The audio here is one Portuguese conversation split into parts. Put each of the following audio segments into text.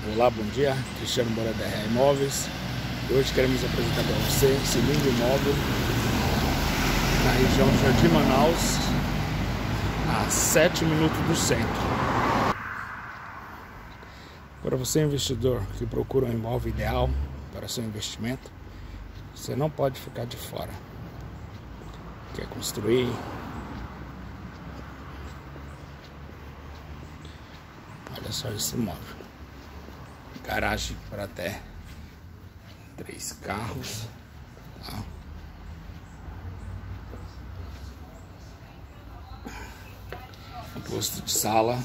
Olá, bom dia, Cristiano Moura da RH Imóveis. Hoje queremos apresentar para você esse lindo imóvel na região de Jardim Manaus, a 7 minutos do centro. Para você, investidor que procura um imóvel ideal para seu investimento, você não pode ficar de fora. Quer construir? Olha só esse imóvel. Garagem para até 3 carros. Tá? Um posto de sala.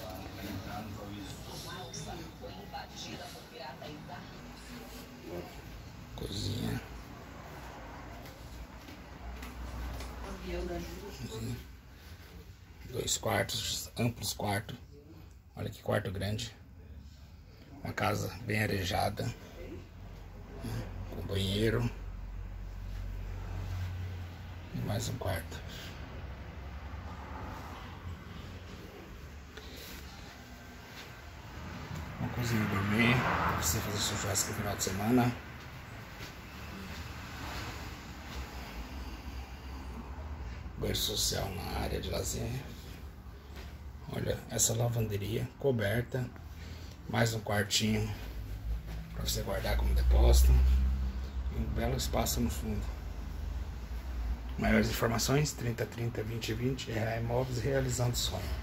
Cozinha. 2 quartos, amplos quartos. Olha que quarto grande. Uma casa bem arejada, com banheiro e mais um quarto. Uma cozinha gourmet para você fazer seu churrasco no final de semana. Banheiro social na área de lazer. Olha essa lavanderia coberta. Mais um quartinho para você guardar como depósito. E um belo espaço no fundo. Maiores informações 3030 2020 RH Imóveis, realizando sonho.